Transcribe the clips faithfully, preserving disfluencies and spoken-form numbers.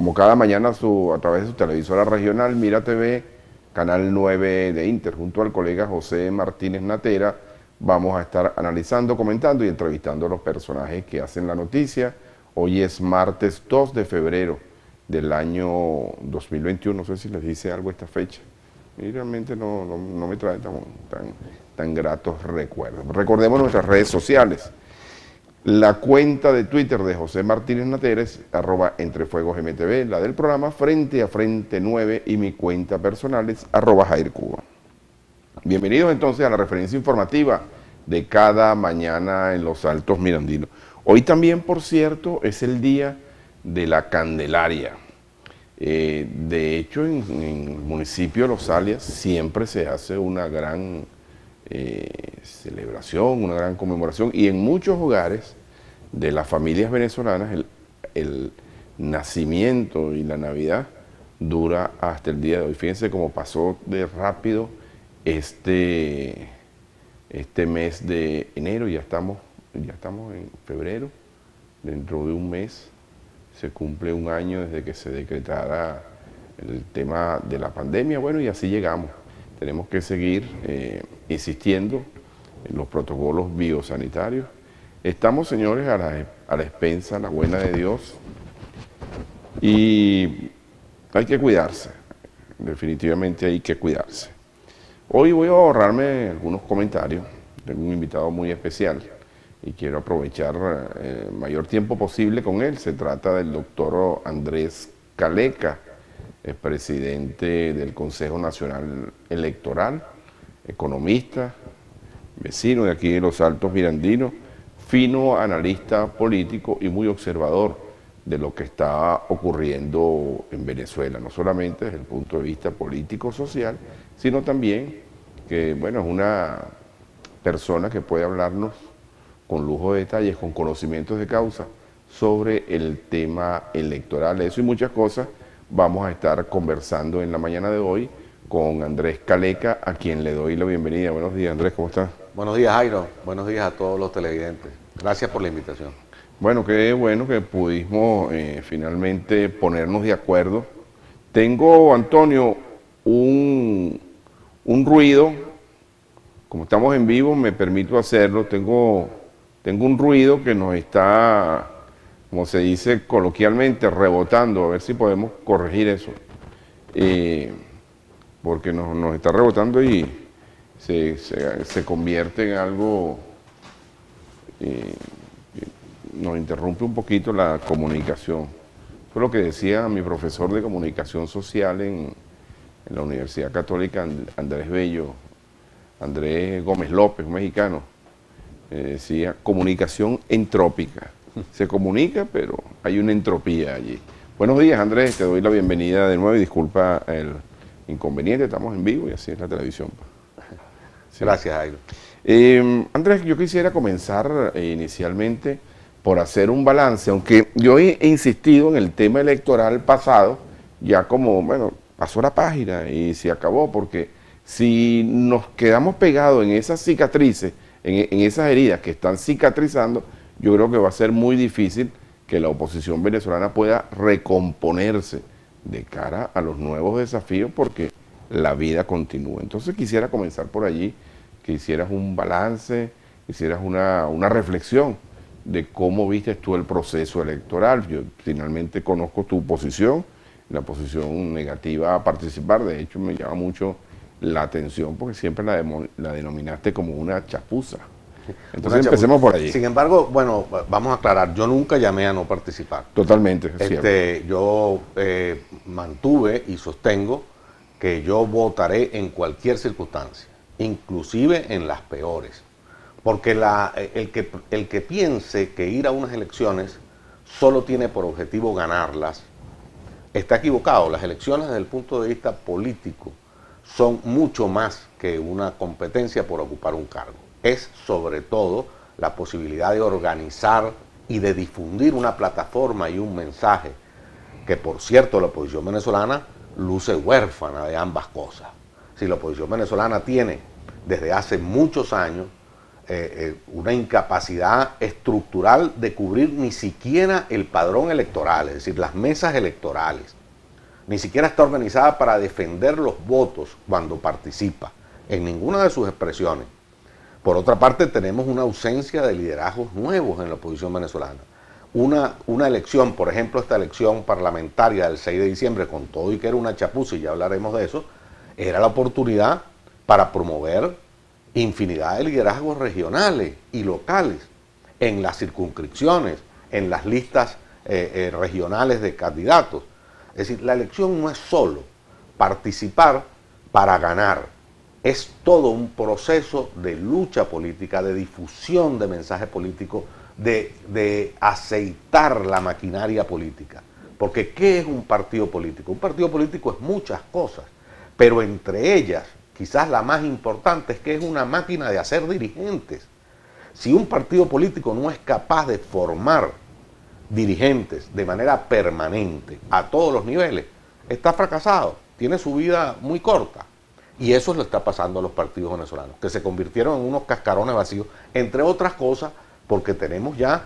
como cada mañana su, a través de su televisora regional, Mira T V, Canal nueve de Inter, junto al colega José Martínez Natera, vamos a estar analizando, comentando y entrevistando a los personajes que hacen la noticia. Hoy es martes dos de febrero del año dos mil veintiuno, no sé si les dice algo esta fecha. Y realmente no, no, no me trae tan, tan, tan gratos recuerdos. Recordemos nuestras redes sociales. La cuenta de Twitter de José Martínez Natera es arroba entrefuegosmtv, la del programa Frente a Frente nueve y mi cuenta personal es arroba Jair Cuba. Bienvenidos entonces a la referencia informativa de cada mañana en los Altos Mirandinos. Hoy también, por cierto, es el día de la Candelaria. Eh, de hecho, en, en el municipio de Los Alias siempre se hace una gran eh, celebración, una gran conmemoración, y en muchos hogares de las familias venezolanas el, el nacimiento y la Navidad dura hasta el día de hoy. Fíjense cómo pasó de rápido este, este mes de enero, ya estamos, ya estamos en febrero, dentro de un mes se cumple un año desde que se decretara el tema de la pandemia. Bueno, y así llegamos. Tenemos que seguir eh, insistiendo en los protocolos biosanitarios. Estamos, señores, a la, a la expensa, a la buena de Dios, y hay que cuidarse, definitivamente hay que cuidarse. Hoy voy a ahorrarme algunos comentarios, tengo un invitado muy especial y quiero aprovechar el mayor tiempo posible con él. Se trata del doctor Andrés Caleca, el presidente del Consejo Nacional Electoral, economista, vecino de aquí de los Altos Mirandinos, fino analista político y muy observador de lo que está ocurriendo en Venezuela, no solamente desde el punto de vista político-social, sino también que, bueno, es una persona que puede hablarnos con lujo de detalles, con conocimientos de causa, sobre el tema electoral. Eso y muchas cosas vamos a estar conversando en la mañana de hoy con Andrés Caleca, a quien le doy la bienvenida. Buenos días, Andrés, ¿cómo estás? Buenos días, Jairo. Buenos días a todos los televidentes. Gracias por la invitación. Bueno, qué bueno que pudimos eh, finalmente ponernos de acuerdo. Tengo, Antonio, un, un ruido, como estamos en vivo, me permito hacerlo, tengo, tengo un ruido que nos está, como se dice coloquialmente, rebotando, a ver si podemos corregir eso, eh, porque nos, nos está rebotando y se, se, se convierte en algo, eh, nos interrumpe un poquito la comunicación. Fue lo que decía mi profesor de comunicación social en, en la Universidad Católica, Andrés Bello, Andrés Gómez López, un mexicano, eh, decía comunicación entrópica. Se comunica, pero hay una entropía allí. Buenos días, Andrés, te doy la bienvenida de nuevo y disculpa el inconveniente, estamos en vivo y así es la televisión. Sí. Gracias, Jairo. Eh, Andrés, yo quisiera comenzar eh, inicialmente por hacer un balance, aunque yo he insistido en el tema electoral pasado, ya como, bueno, pasó la página y se acabó, porque si nos quedamos pegados en esas cicatrices, en, en esas heridas que están cicatrizando, yo creo que va a ser muy difícil que la oposición venezolana pueda recomponerse de cara a los nuevos desafíos, porque la vida continúa. Entonces quisiera comenzar por allí, que hicieras un balance, hicieras una, una reflexión de cómo viste tú el proceso electoral. Yo finalmente conozco tu posición, la posición negativa a participar. De hecho, me llama mucho la atención porque siempre la, de, la denominaste como una chapuza. Entonces una empecemos chapuza por allí. Sin embargo, bueno, vamos a aclarar, yo nunca llamé a no participar. Totalmente, es este, cierto. Yo eh, mantuve y sostengo que yo votaré en cualquier circunstancia, inclusive en las peores. Porque la, el, que, el que piense que ir a unas elecciones solo tiene por objetivo ganarlas, está equivocado. Las elecciones desde el punto de vista político son mucho más que una competencia por ocupar un cargo. Es sobre todo la posibilidad de organizar y de difundir una plataforma y un mensaje que, por cierto, la oposición venezolana luce huérfana de ambas cosas. Si la oposición venezolana tiene desde hace muchos años eh, una incapacidad estructural de cubrir ni siquiera el padrón electoral, es decir, las mesas electorales. Ni siquiera está organizada para defender los votos cuando participa, en ninguna de sus expresiones. Por otra parte, tenemos una ausencia de liderazgos nuevos en la oposición venezolana. Una, una elección, por ejemplo, esta elección parlamentaria del seis de diciembre, con todo y que era una chapuza, y ya hablaremos de eso, era la oportunidad para promover infinidad de liderazgos regionales y locales en las circunscripciones, en las listas eh, eh, regionales de candidatos. Es decir, la elección no es solo participar para ganar, es todo un proceso de lucha política, de difusión de mensaje político, de, de aceitar la maquinaria política. Porque ¿qué es un partido político? Un partido político es muchas cosas, pero entre ellas, quizás la más importante es que es una máquina de hacer dirigentes. Si un partido político no es capaz de formar dirigentes de manera permanente a todos los niveles, está fracasado, tiene su vida muy corta. Y eso le está pasando a los partidos venezolanos, que se convirtieron en unos cascarones vacíos, entre otras cosas porque tenemos ya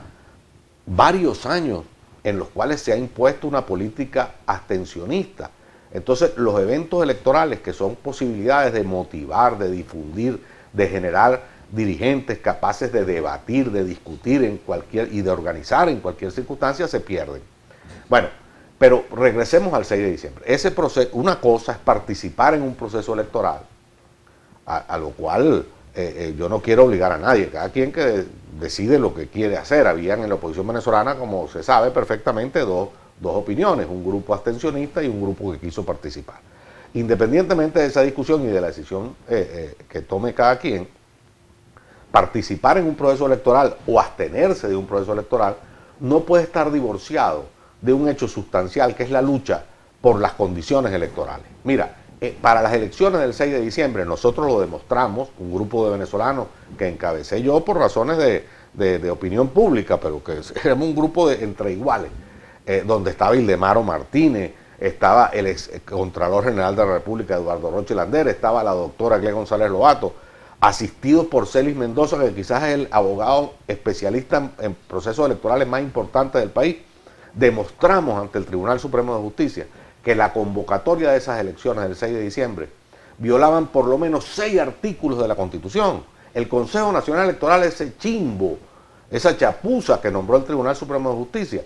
varios años en los cuales se ha impuesto una política abstencionista. Entonces, los eventos electorales, que son posibilidades de motivar, de difundir, de generar dirigentes capaces de debatir, de discutir en cualquier y de organizar en cualquier circunstancia, se pierden. Bueno, pero regresemos al seis de diciembre. Ese proceso, una cosa es participar en un proceso electoral, a, a lo cual eh, eh, yo no quiero obligar a nadie, cada quien que de, decide lo que quiere hacer. Habían en la oposición venezolana, como se sabe perfectamente, dos, dos opiniones, un grupo abstencionista y un grupo que quiso participar. Independientemente de esa discusión y de la decisión eh, eh, que tome cada quien, participar en un proceso electoral o abstenerse de un proceso electoral no puede estar divorciado de un hecho sustancial, que es la lucha por las condiciones electorales. Mira, eh, para las elecciones del seis de diciembre nosotros lo demostramos, un grupo de venezolanos que encabecé yo por razones de, de, de opinión pública, pero que éramos un grupo de, entre iguales, eh, donde estaba Ildemaro Martínez, estaba el ex Contralor General de la República, Eduardo Roche Lander, estaba la doctora Glea González Lobato, asistidos por Celis Mendoza, que quizás es el abogado especialista en, en procesos electorales más importantes del país. Demostramos ante el Tribunal Supremo de Justicia que la convocatoria de esas elecciones del seis de diciembre violaban por lo menos seis artículos de la Constitución. El Consejo Nacional Electoral, ese chimbo, esa chapuza que nombró el Tribunal Supremo de Justicia,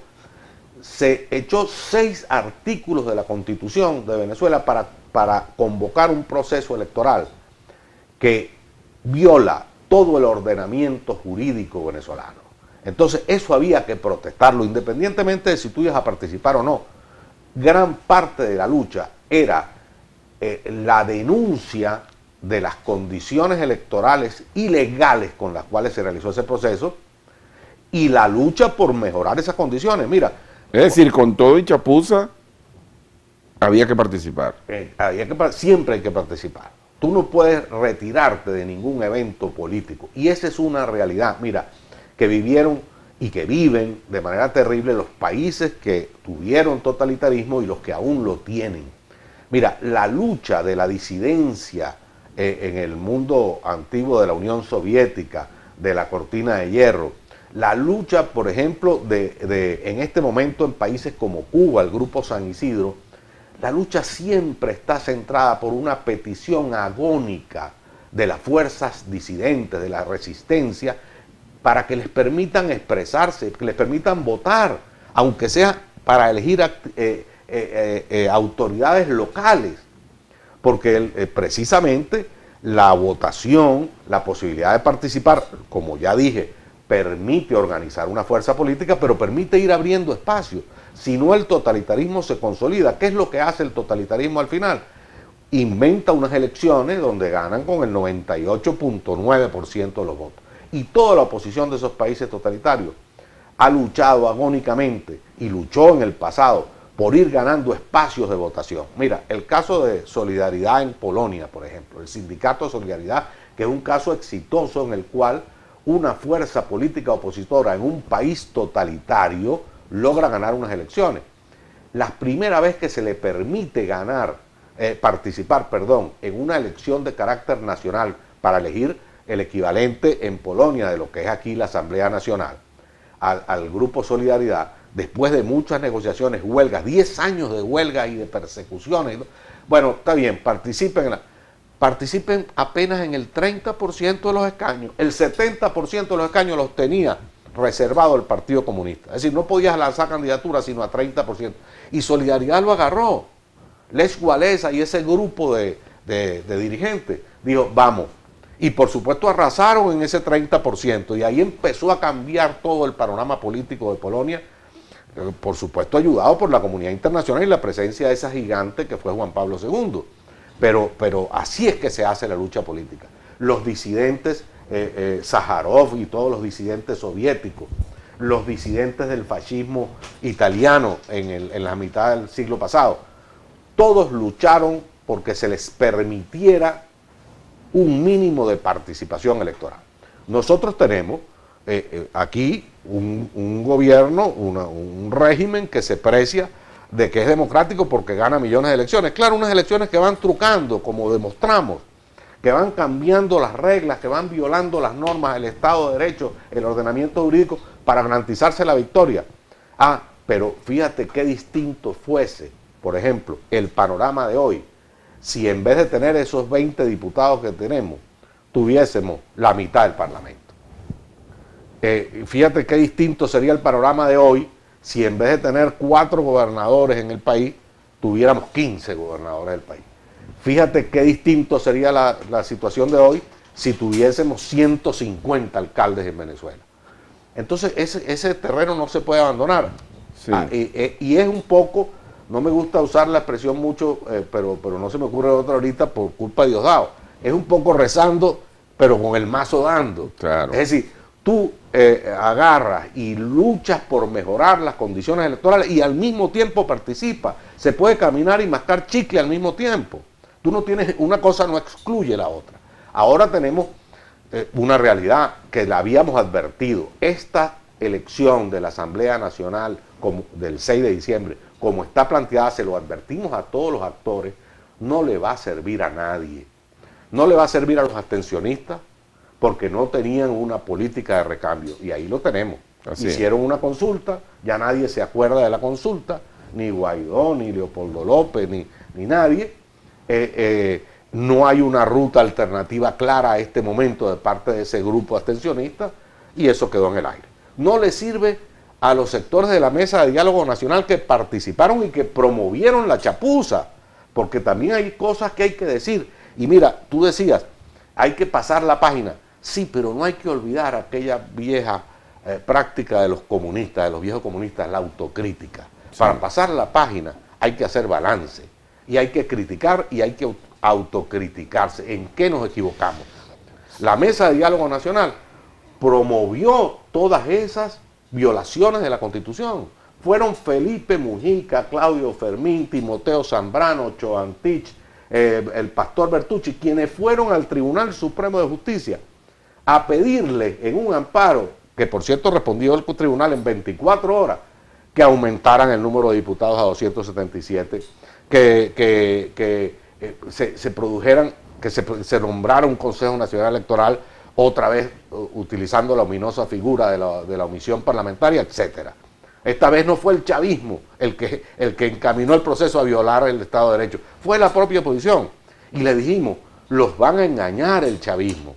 se echó seis artículos de la Constitución de Venezuela para, para convocar un proceso electoral que viola todo el ordenamiento jurídico venezolano. Entonces eso había que protestarlo, independientemente de si tú ibas a participar o no. Gran parte de la lucha era eh, la denuncia de las condiciones electorales ilegales con las cuales se realizó ese proceso y la lucha por mejorar esas condiciones. Mira, es decir, con todo y chapuza había que participar. Eh, había que, siempre hay que participar. Tú no puedes retirarte de ningún evento político y esa es una realidad. Mira, que vivieron y que viven de manera terrible los países que tuvieron totalitarismo y los que aún lo tienen. Mira, la lucha de la disidencia eh, en el mundo antiguo de la Unión Soviética, de la cortina de hierro, la lucha, por ejemplo, de, de, en este momento en países como Cuba, el Grupo San Isidro, la lucha siempre está centrada por una petición agónica de las fuerzas disidentes, de la resistencia, para que les permitan expresarse, que les permitan votar, aunque sea para elegir eh, eh, eh, eh, autoridades locales, porque eh, precisamente la votación, la posibilidad de participar, como ya dije, permite organizar una fuerza política, pero permite ir abriendo espacios. Si no, el totalitarismo se consolida. ¿Qué es lo que hace el totalitarismo al final? Inventa unas elecciones donde ganan con el noventa y ocho punto nueve por ciento de los votos. Y toda la oposición de esos países totalitarios ha luchado agónicamente y luchó en el pasado por ir ganando espacios de votación. Mira, el caso de Solidaridad en Polonia, por ejemplo, el Sindicato de Solidaridad, que es un caso exitoso en el cual una fuerza política opositora en un país totalitario logra ganar unas elecciones. La primera vez que se le permite ganar, eh, participar, perdón, en una elección de carácter nacional para elegir el equivalente en Polonia de lo que es aquí la Asamblea Nacional, al, al Grupo Solidaridad, después de muchas negociaciones, huelgas, diez años de huelga y de persecuciones. Bueno, está bien, participen en la, participen apenas en el treinta por ciento de los escaños. El setenta por ciento de los escaños los tenía reservado el Partido Comunista. Es decir, no podías lanzar candidatura sino a treinta por ciento. Y Solidaridad lo agarró. Lech Walesa y ese grupo de, de, de dirigentes dijo, vamos. Y por supuesto arrasaron en ese treinta por ciento. Y ahí empezó a cambiar todo el panorama político de Polonia, por supuesto ayudado por la comunidad internacional y la presencia de esa gigante que fue Juan Pablo segundo. Pero, pero así es que se hace la lucha política. Los disidentes, eh, eh, Sájarov y todos los disidentes soviéticos, los disidentes del fascismo italiano en, el, en la mitad del siglo pasado, todos lucharon porque se les permitiera un mínimo de participación electoral. Nosotros tenemos eh, eh, aquí un, un gobierno, una, un régimen que se precia de que es democrático porque gana millones de elecciones. Claro, unas elecciones que van trucando, como demostramos, que van cambiando las reglas, que van violando las normas, el Estado de Derecho, el ordenamiento jurídico, para garantizarse la victoria. Ah, pero fíjate qué distinto fuese, por ejemplo, el panorama de hoy, si en vez de tener esos veinte diputados que tenemos, tuviésemos la mitad del Parlamento. Eh, fíjate qué distinto sería el panorama de hoy si en vez de tener cuatro gobernadores en el país, tuviéramos quince gobernadores del país. Fíjate qué distinto sería la, la situación de hoy si tuviésemos ciento cincuenta alcaldes en Venezuela. Entonces ese, ese terreno no se puede abandonar. Sí. Ah, y, y es un poco, no me gusta usar la expresión mucho, eh, pero, pero no se me ocurre otra ahorita por culpa de Diosdado. Es un poco rezando, pero con el mazo dando. Claro. Es decir, tú eh, agarras y luchas por mejorar las condiciones electorales y al mismo tiempo participas. Se puede caminar y mascar chicle al mismo tiempo. Tú no tienes, una cosa no excluye la otra. Ahora tenemos eh, una realidad que la habíamos advertido. Esta elección de la Asamblea Nacional como, del seis de diciembre, como está planteada, se lo advertimos a todos los actores, no le va a servir a nadie. No le va a servir a los abstencionistas porque no tenían una política de recambio. Y ahí lo tenemos. Así Hicieron es. una consulta, ya nadie se acuerda de la consulta, ni Guaidó, ni Leopoldo López, ni, ni nadie. Eh, eh, no hay una ruta alternativa clara a este momento de parte de ese grupo abstencionista y eso quedó en el aire. No le sirve a los sectores de la Mesa de Diálogo Nacional que participaron y que promovieron la chapuza, porque también hay cosas que hay que decir. Y mira, tú decías, hay que pasar la página. Sí, pero no hay que olvidar aquella vieja eh, práctica de los comunistas, de los viejos comunistas, la autocrítica. Sí. Para pasar la página hay que hacer balance. Y hay que criticar y hay que autocriticarse. ¿En qué nos equivocamos? La Mesa de Diálogo Nacional promovió todas esas violaciones de la Constitución. Fueron Felipe Mujica, Claudio Fermín, Timoteo Zambrano, Choantich, eh, el pastor Bertucci, quienes fueron al Tribunal Supremo de Justicia a pedirle en un amparo, que por cierto respondió el tribunal en veinticuatro horas, que aumentaran el número de diputados a doscientos setenta y siete, que, que, que eh, se, se produjeran, que se, se nombrara un Consejo Nacional Electoral, otra vez uh, utilizando la ominosa figura de la, de la omisión parlamentaria, etcétera. Esta vez no fue el chavismo el que, el que encaminó el proceso a violar el Estado de Derecho, fue la propia oposición. Y le dijimos, los van a engañar el chavismo.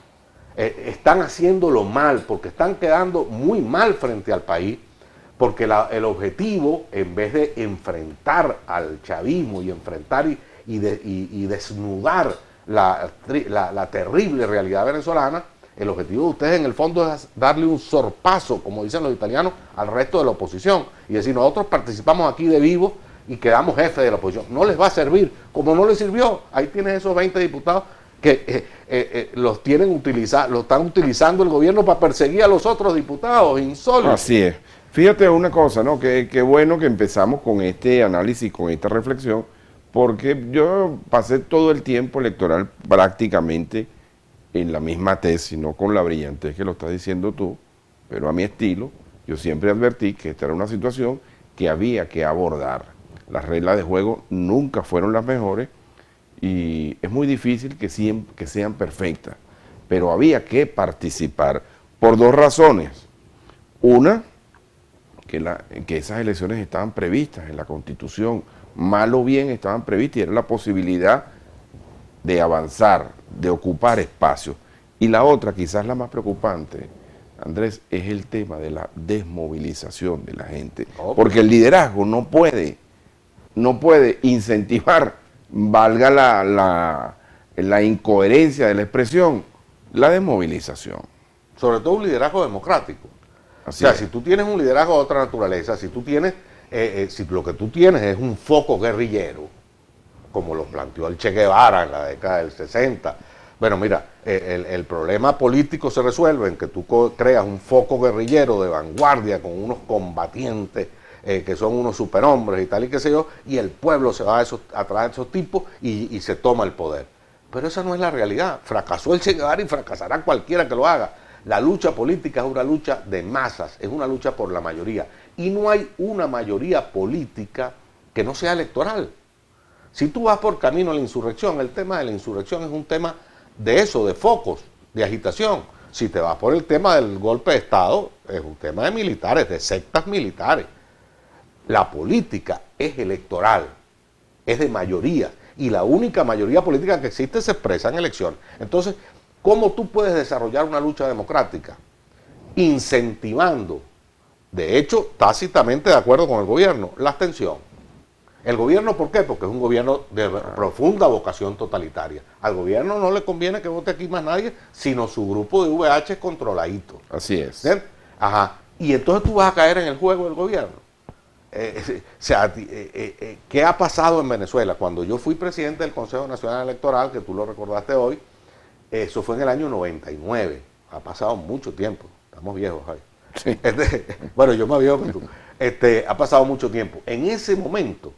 Eh, están haciéndolo mal, porque están quedando muy mal frente al país, porque la, el objetivo, en vez de enfrentar al chavismo y enfrentar y, y, de, y, y desnudar la, la, la terrible realidad venezolana, el objetivo de ustedes en el fondo es darle un sorpaso, como dicen los italianos, al resto de la oposición y decir, nosotros participamos aquí de vivo y quedamos jefes de la oposición. No les va a servir, como no les sirvió. Ahí tienes esos veinte diputados que eh, eh, eh, los tienen utiliza, lo están utilizando el gobierno para perseguir a los otros diputados, insólitos. Así es. Fíjate una cosa, ¿no? Qué que bueno que empezamos con este análisis, con esta reflexión, porque yo pasé todo el tiempo electoral prácticamente en la misma tesis, no con la brillantez que lo estás diciendo tú, pero a mi estilo. Yo siempre advertí que esta era una situación que había que abordar. Las reglas de juego nunca fueron las mejores y es muy difícil que, siempre, que sean perfectas. pero había que participar por dos razones. Una, que, la, que esas elecciones estaban previstas en la Constitución, mal o bien estaban previstas, y era la posibilidad de avanzar, de ocupar espacios. Y la otra, quizás la más preocupante, Andrés, es el tema de la desmovilización de la gente. Porque el liderazgo no puede, no puede incentivar, valga la, la, la incoherencia de la expresión, la desmovilización. Sobre todo un liderazgo democrático. Así o sea, es. si tú tienes un liderazgo de otra naturaleza, si tú tienes, eh, eh, si lo que tú tienes es un foco guerrillero, como lo planteó el Che Guevara en la década del sesenta, bueno, mira, eh, el, el problema político se resuelve en que tú creas un foco guerrillero de vanguardia con unos combatientes eh, que son unos superhombres y tal y qué sé yo, y el pueblo se va a, esos, a través de esos tipos y, y se toma el poder. Pero esa no es la realidad. Fracasó el Che Guevara y fracasará cualquiera que lo haga. La lucha política es una lucha de masas, es una lucha por la mayoría. Y no hay una mayoría política que no sea electoral. Si tú vas por camino a la insurrección, el tema de la insurrección es un tema de eso, de focos, de agitación. Si te vas por el tema del golpe de Estado, es un tema de militares, de sectas militares. La política es electoral, es de mayoría. Y la única mayoría política que existe se expresa en elecciones. Entonces, ¿cómo tú puedes desarrollar una lucha democrática? Incentivando, de hecho, tácitamente de acuerdo con el gobierno, la abstención. ¿El gobierno por qué? Porque es un gobierno de profunda vocación totalitaria. Al gobierno no le conviene que vote aquí más nadie, sino su grupo de V H controladito. Así es. ¿Sí? Ajá. Y entonces tú vas a caer en el juego del gobierno. Eh, eh, o sea, eh, eh, ¿qué ha pasado en Venezuela? Cuando yo fui presidente del Consejo Nacional Electoral, que tú lo recordaste hoy, eso fue en el año noventa y nueve. Ha pasado mucho tiempo. Estamos viejos ahí. Sí. Este, bueno, yo más viejo que tú. Este, ha pasado mucho tiempo. En ese momento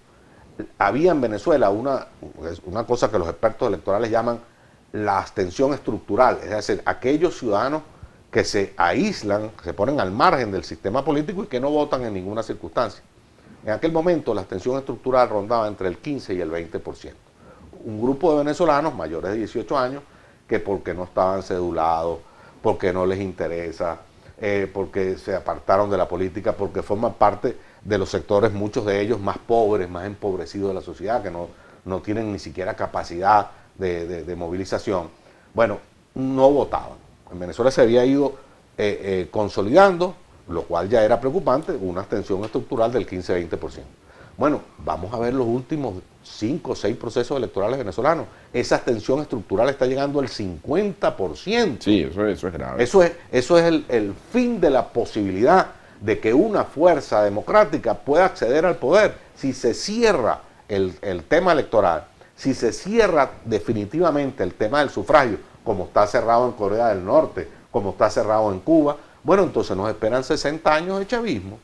había en Venezuela una, una cosa que los expertos electorales llaman la abstención estructural. Es decir, aquellos ciudadanos que se aíslan, que se ponen al margen del sistema político y que no votan en ninguna circunstancia. En aquel momento la abstención estructural rondaba entre el quince y el veinte por ciento. Un grupo de venezolanos mayores de dieciocho años que porque no estaban cedulados, porque no les interesa, eh, porque se apartaron de la política, porque forman parte de los sectores, muchos de ellos más pobres, más empobrecidos de la sociedad, que no, no tienen ni siquiera capacidad de, de, de movilización. Bueno, no votaban. En Venezuela se había ido eh, eh, consolidando, lo cual ya era preocupante, una abstención estructural del quince a veinte por ciento. Bueno, vamos a ver los últimos cinco o seis procesos electorales venezolanos. Esa abstención estructural está llegando al cincuenta por ciento. Sí, eso, eso es grave. Eso es, eso es el, el fin de la posibilidad de que una fuerza democrática pueda acceder al poder. Si se cierra el, el tema electoral, si se cierra definitivamente el tema del sufragio, como está cerrado en Corea del Norte, como está cerrado en Cuba, bueno, entonces nos esperan sesenta años de chavismo.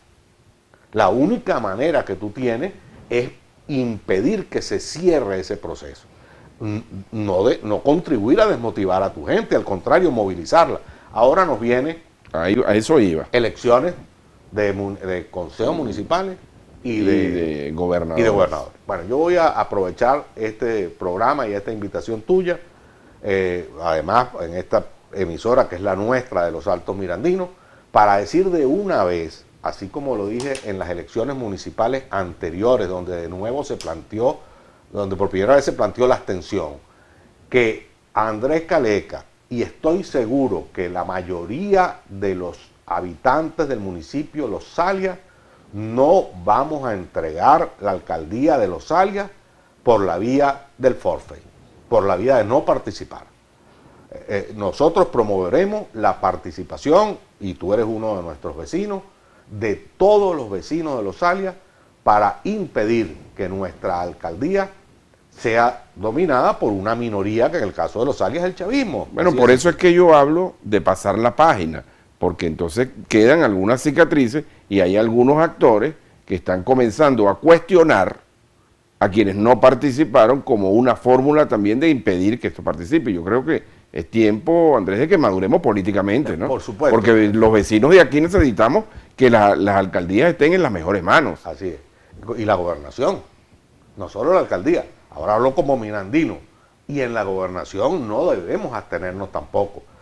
La única manera que tú tienes es impedir que se cierre ese proceso. No, de, no contribuir a desmotivar a tu gente, al contrario, movilizarla. Ahora nos viene Ahí, a eso iba. Elecciones de, de consejos municipales y de, y de gobernadores. Y de gobernadores. Bueno, yo voy a aprovechar este programa y esta invitación tuya, eh, además en esta emisora que es la nuestra de los Altos Mirandinos, para decir de una vez, así como lo dije en las elecciones municipales anteriores, donde de nuevo se planteó, donde por primera vez se planteó la abstención, que Andrés Caleca, y estoy seguro que la mayoría de los habitantes del municipio Los Zalias, no vamos a entregar la alcaldía de Los Zalias por la vía del forfait, por la vía de no participar. Eh, nosotros promoveremos la participación, y tú eres uno de nuestros vecinos, de todos los vecinos de Los Zalias, para impedir que nuestra alcaldía sea dominada por una minoría, que en el caso de Los Zalias es el chavismo. Bueno, Así por es. eso es que yo hablo de pasar la página, porque entonces quedan algunas cicatrices y hay algunos actores que están comenzando a cuestionar a quienes no participaron como una fórmula también de impedir que esto participe. Yo creo que es tiempo, Andrés, de que maduremos políticamente, ¿no? Por supuesto. Porque los vecinos de aquí necesitamos que la, las alcaldías estén en las mejores manos. Así es. Y la gobernación, no solo la alcaldía. Ahora hablo como mirandino. Y en la gobernación no debemos abstenernos tampoco.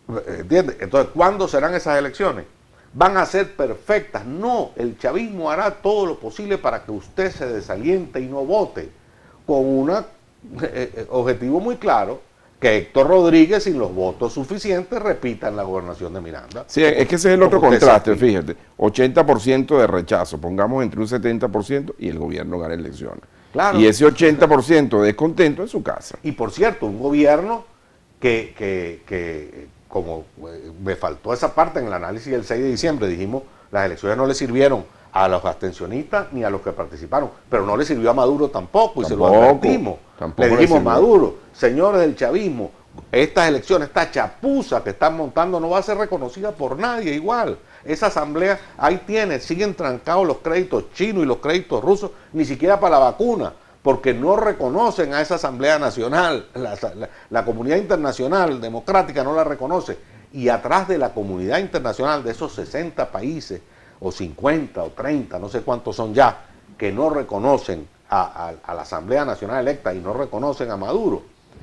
¿Entiendes? Entonces, ¿cuándo serán esas elecciones? ¿Van a ser perfectas? No, el chavismo hará todo lo posible para que usted se desaliente y no vote, con un eh, objetivo muy claro, que Héctor Rodríguez, sin los votos suficientes, repita en la gobernación de Miranda. Sí, es que ese es el otro contraste, fíjate, ochenta por ciento de rechazo, pongamos entre un setenta por ciento y el gobierno gana elecciones. Claro. Y ese ochenta por ciento de descontento en su casa. Y por cierto, un gobierno que, que, que como eh, me faltó esa parte en el análisis del seis de diciembre, dijimos, las elecciones no le sirvieron a los abstencionistas ni a los que participaron, pero no le sirvió a Maduro tampoco, y tampoco, se lo advertimos. Le dijimos, le Maduro, señores del chavismo, estas elecciones, esta chapuza que están montando no va a ser reconocida por nadie igual. Esa asamblea, ahí tiene, siguen trancados los créditos chinos y los créditos rusos, ni siquiera para la vacuna, porque no reconocen a esa Asamblea Nacional, la, la, la comunidad internacional democrática no la reconoce, y atrás de la comunidad internacional de esos sesenta países, o cincuenta, o treinta, no sé cuántos son ya, que no reconocen a, a, a la Asamblea Nacional electa y no reconocen a Maduro,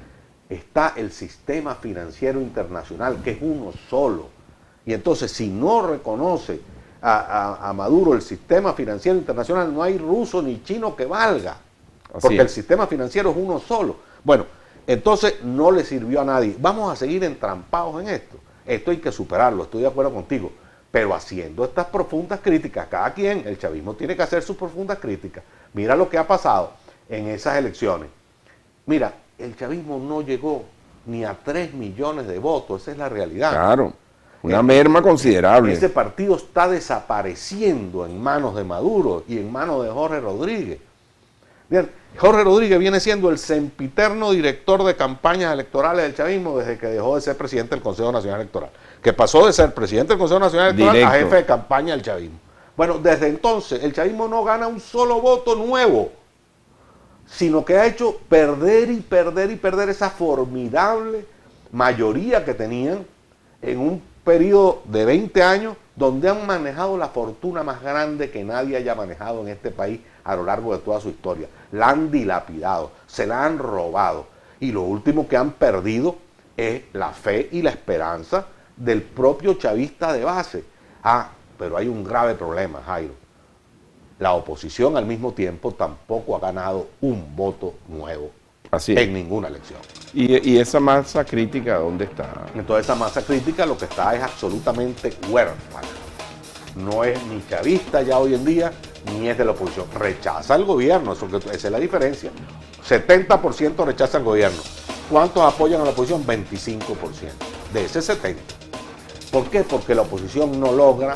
está el sistema financiero internacional, que es uno solo. Y entonces, si no reconoce a, a, a Maduro el sistema financiero internacional, no hay ruso ni chino que valga, Así porque es. El sistema financiero es uno solo. Bueno, entonces no le sirvió a nadie. Vamos a seguir entrampados en esto. Esto hay que superarlo, estoy de acuerdo contigo. Pero haciendo estas profundas críticas, cada quien, el chavismo tiene que hacer sus profundas críticas. Mira lo que ha pasado en esas elecciones. Mira, el chavismo no llegó ni a tres millones de votos, esa es la realidad. Claro, una el, merma considerable. Ese partido está desapareciendo en manos de Maduro y en manos de Jorge Rodríguez. Bien, Jorge Rodríguez viene siendo el sempiterno director de campañas electorales del chavismo desde que dejó de ser presidente del Consejo Nacional Electoral, que pasó de ser presidente del Consejo Nacional Electoral Directo. a jefe de campaña del chavismo. Bueno, desde entonces el chavismo no gana un solo voto nuevo, sino que ha hecho perder y perder y perder esa formidable mayoría que tenían en un periodo de veinte años, donde han manejado la fortuna más grande que nadie haya manejado en este país a lo largo de toda su historia. La han dilapidado, se la han robado, y lo último que han perdido es la fe y la esperanza del propio chavista de base. Ah, pero hay un grave problema, Jairo. La oposición al mismo tiempo tampoco ha ganado un voto nuevo Así en ninguna elección. ¿Y, y esa masa crítica dónde está? Entonces esa masa crítica lo que está es absolutamente huérfana. No es ni chavista ya hoy en día, ni es de la oposición. Rechaza al gobierno, eso, esa es la diferencia. setenta por ciento rechaza al gobierno. ¿Cuántos apoyan a la oposición? veinticinco por ciento. De ese setenta por ciento. ¿Por qué? Porque la oposición no logra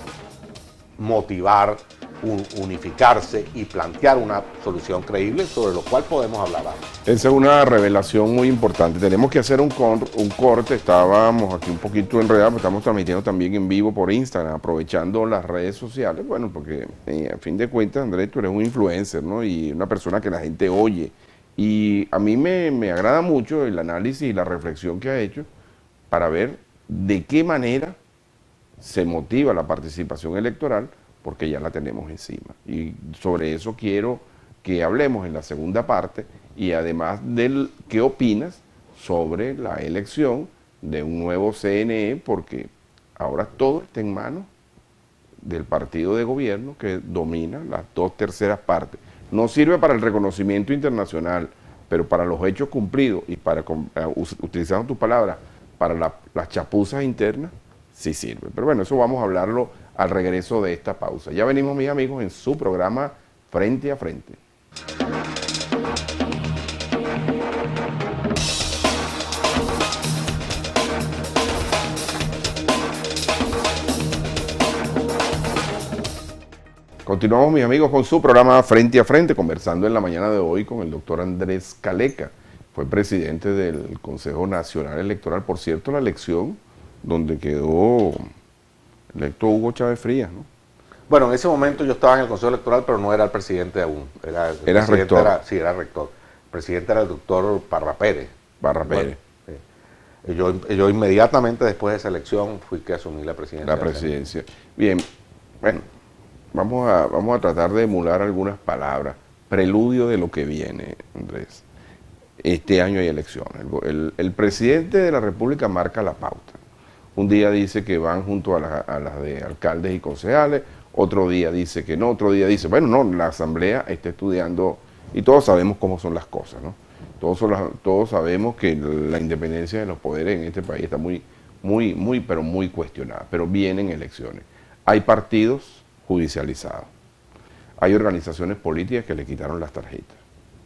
motivar, unificarse y plantear una solución creíble sobre lo cual podemos hablar ahora. Esa es una revelación muy importante. Tenemos que hacer un, cor un corte. Estábamos aquí un poquito enredados, pero estamos transmitiendo también en vivo por Instagram, aprovechando las redes sociales. Bueno, porque eh, a fin de cuentas, Andrés, tú eres un influencer, ¿no? Y una persona que la gente oye. Y a mí me, me agrada mucho el análisis y la reflexión que ha hecho para ver de qué manera se motiva la participación electoral, porque ya la tenemos encima. Y sobre eso quiero que hablemos en la segunda parte, y además del qué opinas sobre la elección de un nuevo C N E, porque ahora todo está en manos del partido de gobierno que domina las dos terceras partes. No sirve para el reconocimiento internacional, pero para los hechos cumplidos y para, utilizando tus palabras, para la, las chapuzas internas, sí sirve. Pero bueno, eso vamos a hablarlo al regreso de esta pausa. Ya venimos, mis amigos, en su programa Frente a Frente. Continuamos, mis amigos, con su programa Frente a Frente, conversando en la mañana de hoy con el doctor Andrés Caleca. Fue presidente del Consejo Nacional Electoral. Por cierto, la elección donde quedó electo Hugo Chávez Frías, ¿no? Bueno, en ese momento yo estaba en el Consejo Electoral, pero no era el presidente aún. Era el ¿Era rector? Era, sí, era rector. El presidente era el doctor Parra Pérez. Parra Pérez. Bueno, sí. yo, yo inmediatamente después de esa elección fui que asumí la presidencia. La presidencia. Bien, bueno, vamos a, vamos a tratar de emular algunas palabras. Preludio de lo que viene, Andrés. Este año hay elecciones. El, el, el presidente de la República marca la pauta. Un día dice que van junto a, la, a las de alcaldes y concejales, otro día dice que no, otro día dice, bueno, no, la asamblea está estudiando, y todos sabemos cómo son las cosas, ¿no? Todos, son las, todos sabemos que la independencia de los poderes en este país está muy, muy, muy, pero muy cuestionada, pero vienen elecciones. Hay partidos judicializados, hay organizaciones políticas que le quitaron las tarjetas,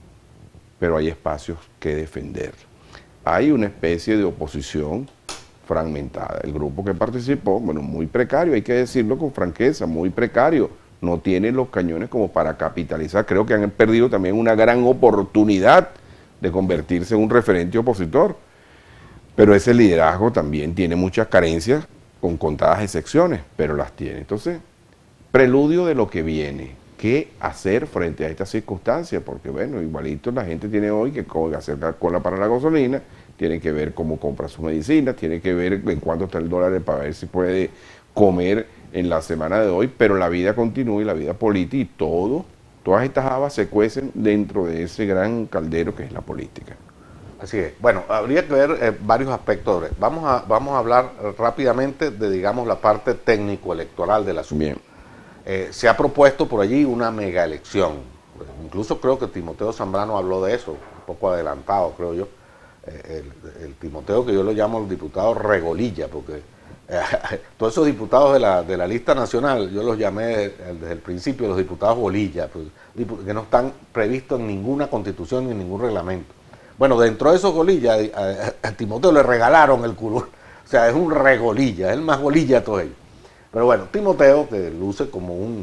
pero hay espacios que defender. Hay una especie de oposición fragmentada. El grupo que participó, bueno, muy precario, hay que decirlo con franqueza, muy precario. No tiene los cañones como para capitalizar. Creo que han perdido también una gran oportunidad de convertirse en un referente opositor. Pero ese liderazgo también tiene muchas carencias, con contadas excepciones, pero las tiene. Entonces, preludio de lo que viene. ¿Qué hacer frente a estas circunstancias? Porque, bueno, igualito la gente tiene hoy que hacer la cola para la gasolina, tiene que ver cómo compra sus medicinas, tiene que ver en cuánto está el dólar para ver si puede comer en la semana de hoy, pero la vida continúa y la vida política y todo, todas estas habas se cuecen dentro de ese gran caldero que es la política. Así es. Bueno, habría que ver eh, varios aspectos. Vamos a, vamos a hablar rápidamente de, digamos, la parte técnico-electoral del asunto. Bien. Eh, se ha propuesto por allí una mega elección. Incluso creo que Timoteo Zambrano habló de eso, un poco adelantado, creo yo. Eh, el, el Timoteo, que yo lo llamo el diputado Regolilla, porque eh, todos esos diputados de la, de la lista nacional, yo los llamé desde, desde el principio los diputados bolilla, pues, que no están previstos en ninguna constitución ni en ningún reglamento. Bueno, dentro de esos golillas, a, a Timoteo le regalaron el curul. O sea, es un regolilla, es el más golilla de todos ellos. Pero bueno, Timoteo, que luce como un,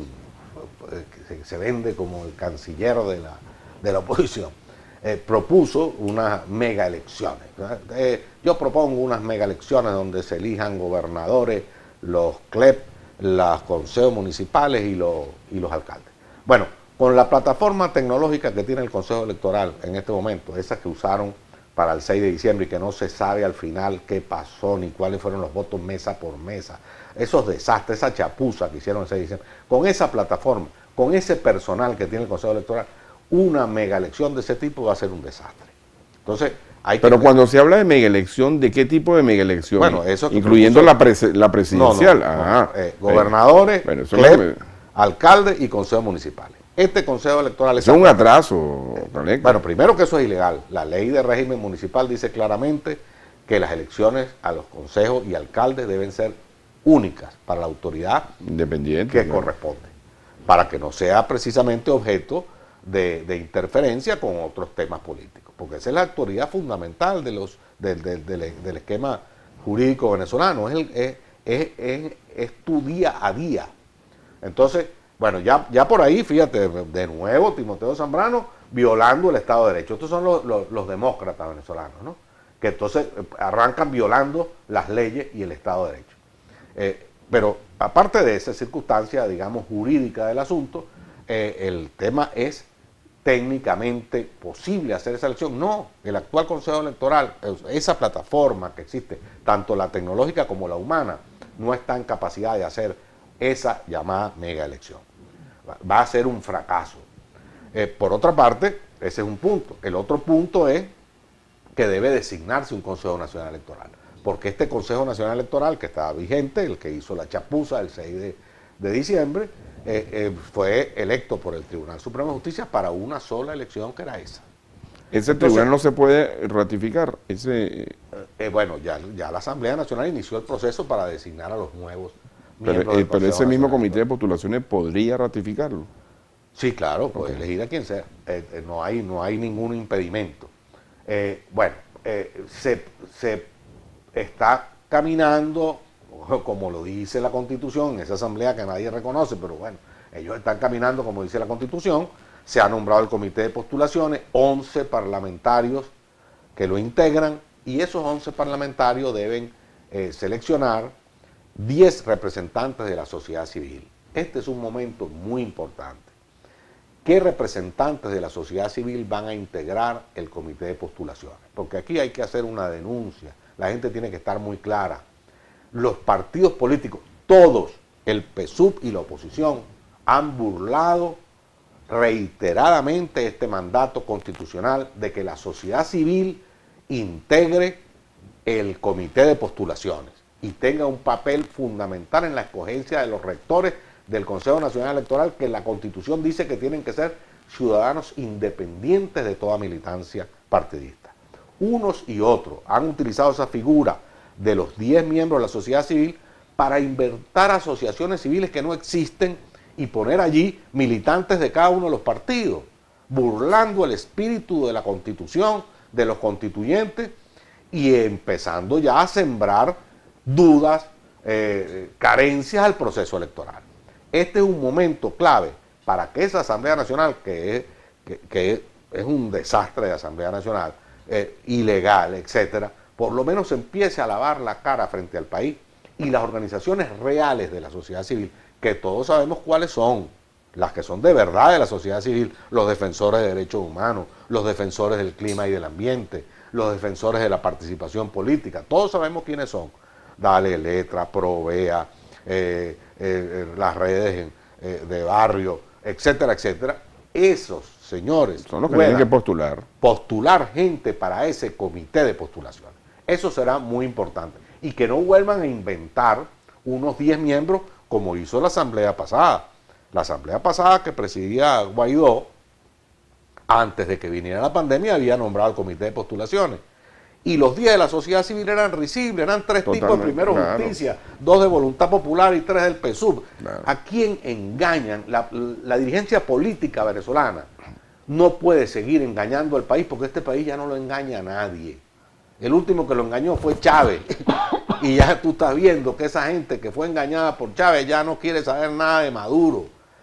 que se vende como el canciller de la, de la oposición, eh, propuso unas mega elecciones. Eh, yo propongo unas mega elecciones donde se elijan gobernadores, los C L E P, los consejos municipales y los, y los alcaldes. Bueno, con la plataforma tecnológica que tiene el Consejo Electoral en este momento, esas que usaron para el seis de diciembre y que no se sabe al final qué pasó ni cuáles fueron los votos mesa por mesa, esos desastres, esa chapuza que hicieron el seis de diciembre, con esa plataforma, con ese personal que tiene el Consejo Electoral, una mega elección de ese tipo va a ser un desastre. Entonces, hay que... Pero cuando se habla de mega elección, ¿de qué tipo de mega elección? Bueno, eso que incluyendo la, prese la presidencial. No, no, Ajá. no, eh, gobernadores, bueno, C L E P, me... alcaldes y consejos municipales. Este Consejo Electoral... Es un atraso, Caleca. Bueno, primero que eso es ilegal. La ley de régimen municipal dice claramente que las elecciones a los consejos y alcaldes deben ser únicas para la autoridad independiente que claro. corresponde, para que no sea precisamente objeto de, de interferencia con otros temas políticos, porque esa es la autoridad fundamental de los, de, de, de, de, del esquema jurídico venezolano, es, el, es, es, es, es tu día a día. Entonces, bueno, ya, ya por ahí, fíjate, de nuevo Timoteo Zambrano violando el Estado de Derecho. Estos son los, los, los demócratas venezolanos, ¿no? Que entonces arrancan violando las leyes y el Estado de Derecho. Eh, pero aparte de esa circunstancia, digamos, jurídica del asunto, eh, el tema es técnicamente posible hacer esa elección. No, el actual Consejo Electoral, esa plataforma que existe, tanto la tecnológica como la humana, no está en capacidad de hacer esa llamada mega elección. Va a ser un fracaso. Eh, por otra parte, ese es un punto. El otro punto es que debe designarse un Consejo Nacional Electoral, porque este Consejo Nacional Electoral que está vigente, el que hizo la chapuza el seis de diciembre, eh, eh, fue electo por el Tribunal Supremo de Justicia para una sola elección, que era esa. Ese Entonces, tribunal no se puede ratificar. Ese... Eh, bueno, ya, ya la Asamblea Nacional inició el proceso para designar a los nuevos miembros Pero, eh, del pero Consejo ese mismo Nacional comité de Electoral. postulaciones podría ratificarlo. Sí, claro, puede Okay. elegir a quien sea. Eh, eh, no, hay, no hay ningún impedimento. Eh, bueno, eh, se, se está caminando, como lo dice la Constitución, en esa asamblea que nadie reconoce, pero bueno, ellos están caminando como dice la Constitución. Se ha nombrado el comité de postulaciones, once parlamentarios que lo integran, y esos once parlamentarios deben eh, seleccionar diez representantes de la sociedad civil. Este es un momento muy importante. ¿Qué representantes de la sociedad civil van a integrar el comité de postulaciones? Porque aquí hay que hacer una denuncia, la gente tiene que estar muy clara. Los partidos políticos, todos, el P S U V y la oposición, han burlado reiteradamente este mandato constitucional de que la sociedad civil integre el comité de postulaciones. y tenga un papel fundamental en la escogencia de los rectores del Consejo Nacional Electoral, que la Constitución dice que tienen que ser ciudadanos independientes de toda militancia partidista. Unos y otros han utilizado esa figura de los diez miembros de la sociedad civil para inventar asociaciones civiles que no existen y poner allí militantes de cada uno de los partidos, burlando el espíritu de la Constitución, de los constituyentes, y empezando ya a sembrar dudas, eh, carencias al proceso electoral. Este es un momento clave para que esa Asamblea Nacional, que es, que, que es un desastre de Asamblea Nacional, eh, ilegal, etcétera, por lo menos empiece a lavar la cara frente al país, y las organizaciones reales de la sociedad civil, que todos sabemos cuáles son, las que son de verdad de la sociedad civil, los defensores de derechos humanos, los defensores del clima y del ambiente, los defensores de la participación política, todos sabemos quiénes son. Dale Letra, Provea, eh, eh, las redes eh, de barrio, etcétera, etcétera. Esos señores son los que tienen que postular. Postular gente para ese comité de postulación. Eso será muy importante. Y que no vuelvan a inventar unos diez miembros como hizo la asamblea pasada. La asamblea pasada que presidía Guaidó, antes de que viniera la pandemia, había nombrado el comité de postulaciones. Y los diez de la sociedad civil eran risibles, eran tres Totalmente, tipos, primero claro. Justicia, dos de Voluntad Popular y tres del P S U V. Claro. ¿A quién engañan? La, la dirigencia política venezolana no puede seguir engañando al país, porque este país ya no lo engaña a nadie. El último que lo engañó fue Chávez. Y ya tú estás viendo que esa gente que fue engañada por Chávez ya no quiere saber nada de Maduro.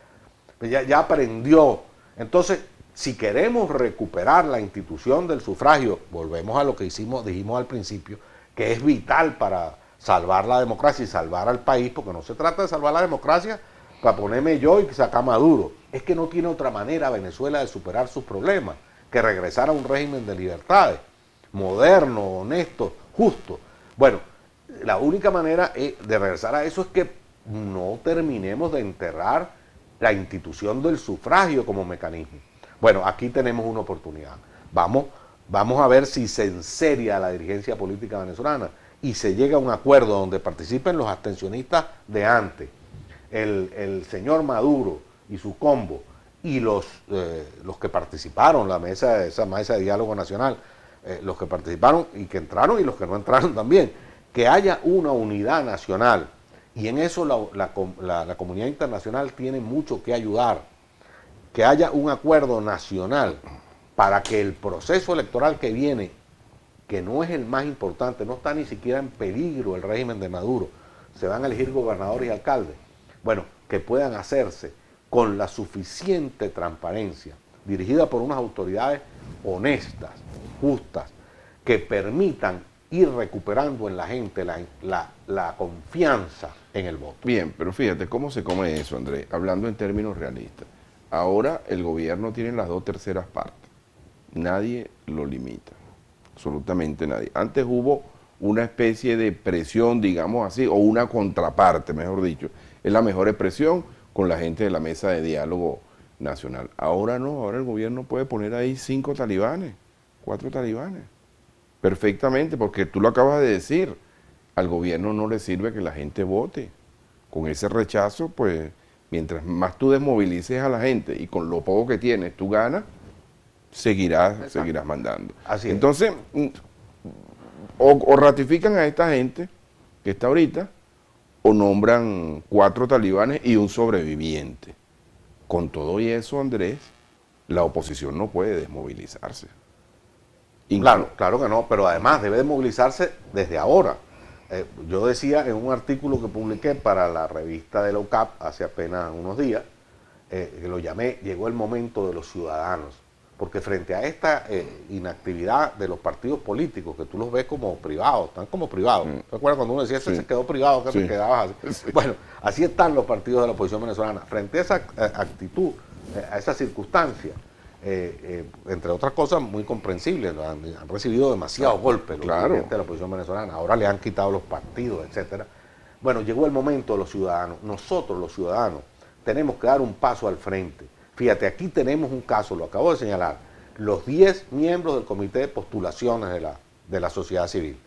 Ya, ya aprendió. Entonces, si queremos recuperar la institución del sufragio, volvemos a lo que hicimos, dijimos al principio, que es vital para salvar la democracia y salvar al país, porque no se trata de salvar la democracia para ponerme yo y sacar a Maduro. Es que no tiene otra manera Venezuela de superar sus problemas que regresar a un régimen de libertades, moderno, honesto, justo. Bueno, la única manera de regresar a eso es que no terminemos de enterrar la institución del sufragio como mecanismo. Bueno, aquí tenemos una oportunidad. Vamos, vamos a ver si se enseria la dirigencia política venezolana y se llega a un acuerdo donde participen los abstencionistas de antes, el, el señor Maduro y su combo, y los, eh, los que participaron, la mesa, esa mesa de diálogo nacional, eh, los que participaron y que entraron y los que no entraron también, que haya una unidad nacional. Y en eso la, la, la, la comunidad internacional tiene mucho que ayudar, que haya un acuerdo nacional para que el proceso electoral que viene, que no es el más importante, no está ni siquiera en peligro el régimen de Maduro, se van a elegir gobernadores y alcaldes, bueno, que puedan hacerse con la suficiente transparencia, dirigida por unas autoridades honestas, justas, que permitan ir recuperando en la gente la, la, la confianza en el voto. Bien, pero fíjate, ¿cómo se come eso, Andrés? Hablando en términos realistas. Ahora el gobierno tiene las dos terceras partes. Nadie lo limita, absolutamente nadie. Antes hubo una especie de presión, digamos así, o una contraparte, mejor dicho. Es la mejor expresión con la gente de la mesa de diálogo nacional. Ahora no, ahora el gobierno puede poner ahí cinco talibanes, cuatro talibanes. Perfectamente, porque tú lo acabas de decir, al gobierno no le sirve que la gente vote. Con ese rechazo, pues, mientras más tú desmovilices a la gente y con lo poco que tienes tú ganas, seguirás, seguirás mandando. Así es. Entonces, o, o ratifican a esta gente que está ahorita, o nombran cuatro talibanes y un sobreviviente. Con todo y eso, Andrés, la oposición no puede desmovilizarse. Claro, claro que no, pero además debe de movilizarse desde ahora. Eh, yo decía en un artículo que publiqué para la revista de la U C A P hace apenas unos días, eh, que lo llamé, llegó el momento de los ciudadanos, porque frente a esta eh, inactividad de los partidos políticos, que tú los ves como privados, están como privados. Mm. ¿Te acuerdas cuando uno decía, este sí. se quedó privado, que sí. te quedabas así? Sí. Bueno, así están los partidos de la oposición venezolana. Frente a esa eh, actitud, eh, a esa circunstancia, Eh, eh, entre otras cosas muy comprensibles, han, han recibido demasiados golpes los claro. dirigentes de la oposición venezolana, ahora le han quitado los partidos, etcétera. Bueno, llegó el momento de los ciudadanos, nosotros los ciudadanos tenemos que dar un paso al frente. Fíjate, aquí tenemos un caso, lo acabo de señalar, los diez miembros del comité de postulaciones de la, de la sociedad civil.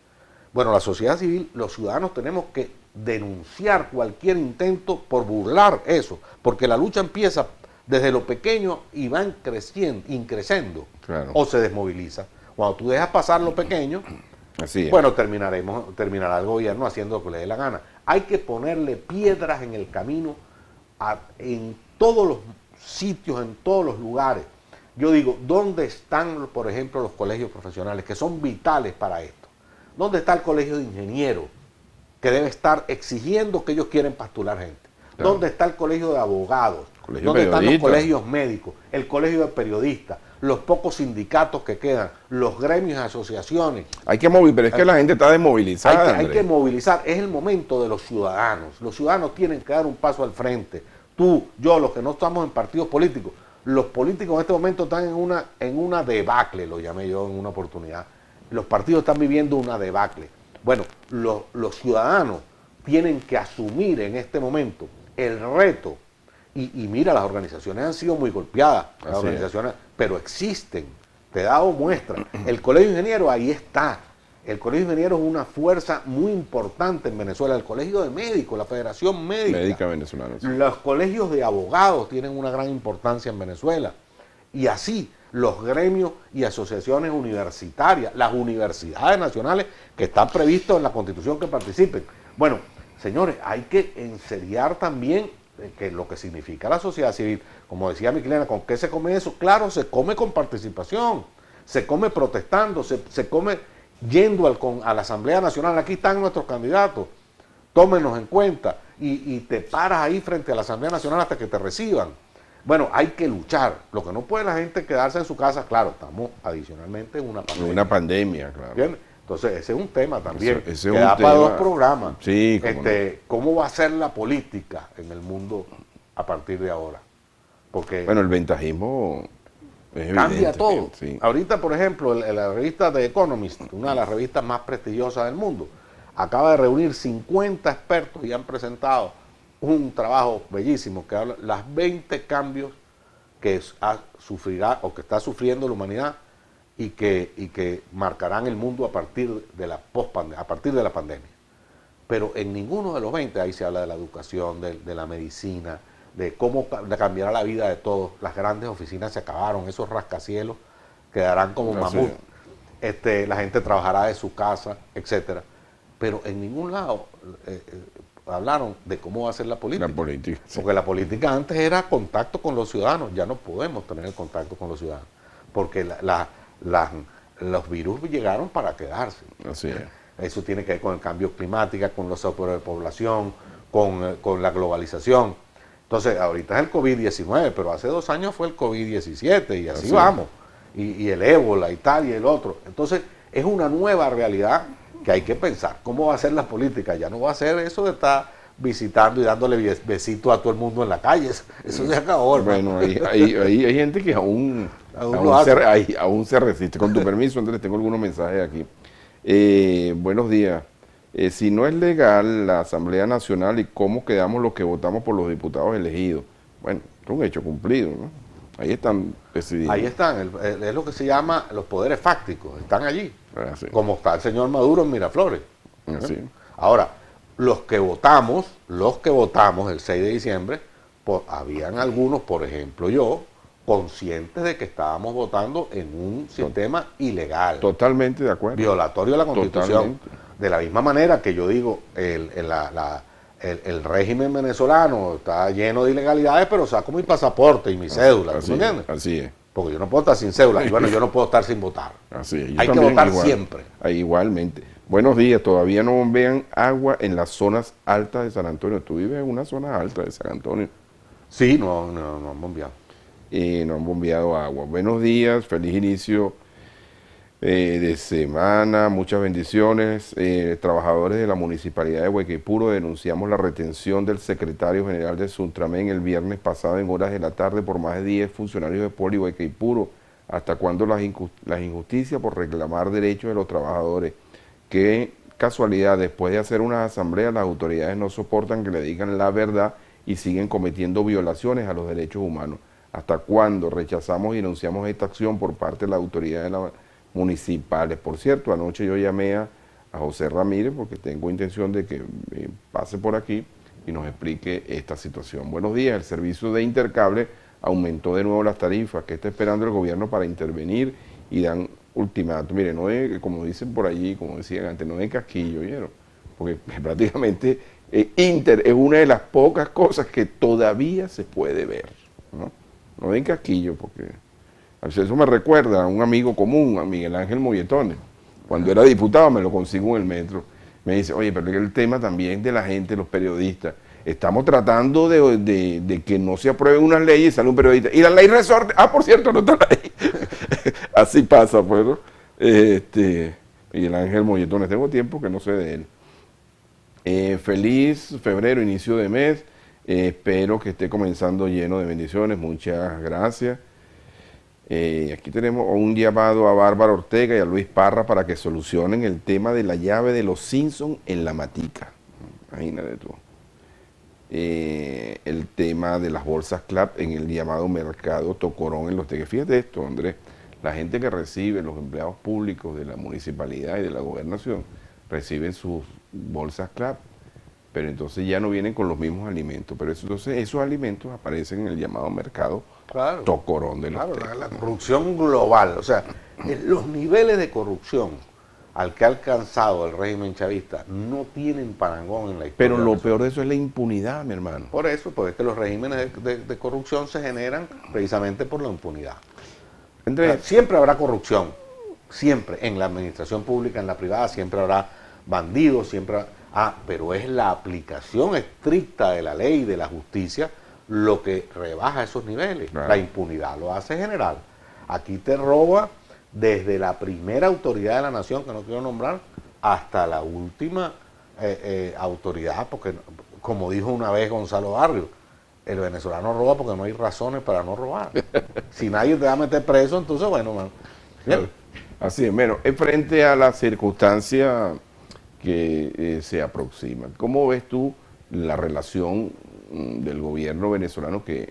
Bueno, la sociedad civil, los ciudadanos tenemos que denunciar cualquier intento por burlar eso, porque la lucha empieza desde lo pequeño y van creciendo, increciendo, claro. o se desmoviliza. Cuando tú dejas pasar lo pequeño, así es. Bueno, terminaremos, terminará el gobierno haciendo lo que le dé la gana. Hay que ponerle piedras en el camino a, en todos los sitios, en todos los lugares. Yo digo, ¿dónde están, por ejemplo, los colegios profesionales que son vitales para esto? ¿Dónde está el colegio de ingenieros que debe estar exigiendo que ellos quieren postular gente? Claro. ¿Dónde está el colegio de abogados? Colegio ¿Dónde están los periodistas. colegios médicos? El colegio de periodistas, los pocos sindicatos que quedan, los gremios y asociaciones. Hay que movilizar, pero es que la gente está desmovilizada. Hay que, hay que movilizar, es el momento de los ciudadanos. Los ciudadanos tienen que dar un paso al frente. Tú, yo, los que no estamos en partidos políticos, los políticos en este momento están en una, en una debacle, lo llamé yo en una oportunidad. Los partidos están viviendo una debacle. Bueno, lo, los ciudadanos tienen que asumir en este momento el reto. Y, y mira, las organizaciones han sido muy golpeadas, las Así organizaciones, pero existen. Te he dado muestra. El Colegio de Ingenieros ahí está. El Colegio de Ingenieros es una fuerza muy importante en Venezuela. El Colegio de Médicos, la Federación Médica. Médica venezolana. Sí. Los colegios de abogados tienen una gran importancia en Venezuela. Y así, los gremios y asociaciones universitarias, las universidades nacionales que están previstos en la Constitución que participen. Bueno, señores, hay que enseriar también que lo que significa la sociedad civil. Como decía Miquelena, ¿con qué se come eso? Claro, se come con participación, se come protestando, se, se come yendo al, con, a la Asamblea Nacional. Aquí están nuestros candidatos, tómenos en cuenta, y, y te paras ahí frente a la Asamblea Nacional hasta que te reciban. Bueno, hay que luchar. Lo que no puede la gente quedarse en su casa, claro, estamos adicionalmente en una pandemia. Una pandemia, claro. ¿Entiendes? Entonces, ese es un tema también, ese, ese que es da un para tema. dos programas. Sí, cómo este, no. ¿Cómo va a ser la política en el mundo a partir de ahora? Porque Bueno, el ventajismo es cambia evidente, todo. Sí. Ahorita, por ejemplo, el- la revista The Economist, una de las revistas más prestigiosas del mundo, acaba de reunir cincuenta expertos y han presentado un trabajo bellísimo que habla de las veinte cambios que es- ha- sufrirá o que está sufriendo la humanidad y que, y que marcarán el mundo a partir de la pospandemia, a partir de la pandemia. Pero en ninguno de los veinte, ahí se habla de la educación, de, de la medicina, de cómo ca- de cambiará la vida de todos. Las grandes oficinas se acabaron, esos rascacielos quedarán como Así mamut. es. Este, la gente trabajará de su casa, etcétera. Pero en ningún lado eh, eh, hablaron de cómo va a ser la política. La política. Sí. Porque la política antes era contacto con los ciudadanos, ya no podemos tener el contacto con los ciudadanos, porque la, la, la, los virus llegaron para quedarse. Así es. Eso tiene que ver con el cambio climático, con los sobrepoblación, con, eh, con la globalización. Entonces, ahorita es el COVID diecinueve, pero hace dos años fue el COVID diecisiete y así, Así vamos. Y, y el ébola y tal y el otro. Entonces, es una nueva realidad que hay que pensar. ¿Cómo va a ser la política? Ya no va a ser eso de estar visitando y dándole bes- besitos a todo el mundo en la calle. Eso, eso se acabó, hermano. Bueno, hay, hay, hay, hay gente que aún, Aún lo aún, hace. se, hay- aún se resiste. Con tu permiso, Andrés, tengo algunos mensajes aquí. Eh, buenos días. Eh, si no es legal la Asamblea Nacional y cómo quedamos los que votamos por los diputados elegidos. Bueno, es un hecho cumplido, ¿no? Ahí están decididos. Ahí están, el- el- es lo que se llama los poderes fácticos, están allí. Así, Como está el señor Maduro en Miraflores. así. Ahora, los que votamos, los que votamos el seis de diciembre, pues, habían algunos, por ejemplo yo, conscientes de que estábamos votando en un sistema ilegal, Totalmente de acuerdo. violatorio de la Constitución. Totalmente. De la misma manera que yo digo, el, el- la- la- el- el régimen venezolano está lleno de ilegalidades, pero saco mi pasaporte y mi cédula, ¿tú Así, me entiendes? así es. Porque yo no puedo estar sin cédula, y bueno, yo no puedo estar sin votar. Así es. Yo Hay que también votar igual. siempre. Ah, igualmente. Buenos días. Todavía no bombean agua en las zonas altas de San Antonio. Tú vives en una zona alta de San Antonio Sí, no, no, no han bombeado. y no han bombeado agua. Buenos días. Feliz inicio eh, de semana. Muchas bendiciones. Eh, trabajadores de la Municipalidad de Huaycaipuro denunciamos la retención del secretario general de Suntramen el viernes pasado en horas de la tarde por más de diez funcionarios de Poli Huaycaipuro. ¿Hasta cuándo las, injust- las injusticias por reclamar derechos de los trabajadores? Qué casualidad, después de hacer una asamblea, las autoridades no soportan que le digan la verdad y siguen cometiendo violaciones a los derechos humanos. ¿Hasta cuándo rechazamos y denunciamos esta acción por parte de las autoridades la- municipales? Por cierto, anoche yo llamé a, a José Ramírez, porque tengo intención de que eh, pase por aquí y nos explique esta situación. Buenos días, el servicio de Intercable aumentó de nuevo las tarifas. ¿Qué está esperando el gobierno para intervenir? Y dan ultimátum. Mire, no es, como dicen por allí, como decían antes, no es casquillo, ¿vieron? Porque prácticamente eh, Inter es una de las pocas cosas que todavía se puede ver, ¿no? No es casquillo, porque eso me recuerda a un amigo común, a Miguel Ángel Molletones. Cuando era diputado me lo consigo en el metro. Me dice, oye, pero el tema también de la gente, los periodistas. Estamos tratando de, de, de que no se aprueben unas leyes y sale un periodista. Y la ley resorte, ah, por cierto, no está ahí. Así pasa, pues, ¿no? Este, Miguel Ángel Molletones, tengo tiempo que no sé de él. Eh, feliz febrero, inicio de mes. Eh, espero que esté comenzando lleno de bendiciones. Muchas gracias. Eh, aquí tenemos un llamado a Bárbara Ortega y a Luis Parra para que solucionen el tema de la llave de los Simpson en la matica. Imagínate tú. Eh, el tema de las bolsas CLAP en el llamado mercado Tocorón en Los Teques. Fíjate esto, Andrés, la gente que recibe, los empleados públicos de la municipalidad y de la gobernación, reciben sus bolsas CLAP, pero entonces ya no vienen con los mismos alimentos, pero eso, entonces esos alimentos aparecen en el llamado mercado claro, Tocorón de Los claro, Teques. La, la corrupción global, o sea, los niveles de corrupción al que ha alcanzado el régimen chavista no tienen parangón en la historia. Pero lo peor de eso es la impunidad, mi hermano. Por eso, porque es que los regímenes de, de, de corrupción se generan precisamente por la impunidad. Entonces, o sea, siempre habrá corrupción, siempre, en la administración pública, en la privada, siempre habrá bandidos, siempre habrá, ah, pero es la aplicación estricta de la ley y de la justicia lo que rebaja esos niveles. Claro. La impunidad lo hace general. Aquí te roba desde la primera autoridad de la nación, que no quiero nombrar, hasta la última eh, eh, autoridad, porque como dijo una vez Gonzalo Barrio, el venezolano roba porque no hay razones para no robar. Si nadie te va a meter preso, entonces bueno, man. Claro. Así es, bueno, frente a la circunstancia que eh, se aproxima, ¿cómo ves tú la relación mm, del gobierno venezolano, que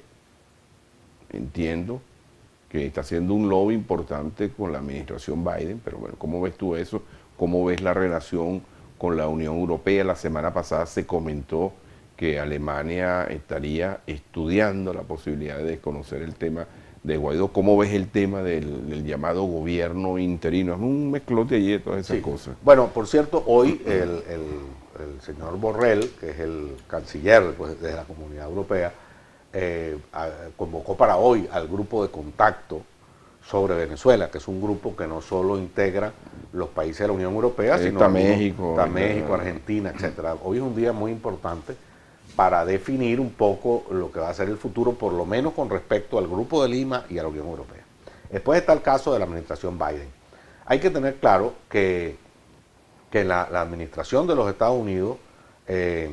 entiendo que está haciendo un lobby importante con la administración Biden, pero bueno, ¿cómo ves tú eso? ¿Cómo ves la relación con la Unión Europea? La semana pasada se comentó que Alemania estaría estudiando la posibilidad de desconocer el tema de Guaidó. ¿Cómo ves el tema del, del llamado gobierno interino? Es un mezclote allí de todas esas sí. cosas. Bueno, por cierto, hoy el, el, el señor Borrell, que es el canciller pues, de la Comunidad Europea, Eh, a, convocó para hoy al grupo de contacto sobre Venezuela, que es un grupo que no solo integra los países de la Unión Europea, sí, sino está México, está México, Argentina, etcétera. Hoy es un día muy importante para definir un poco lo que va a ser el futuro, por lo menos con respecto al Grupo de Lima y a la Unión Europea. Después está el caso de la administración Biden. Hay que tener claro que, que la, la administración de los Estados Unidos, eh,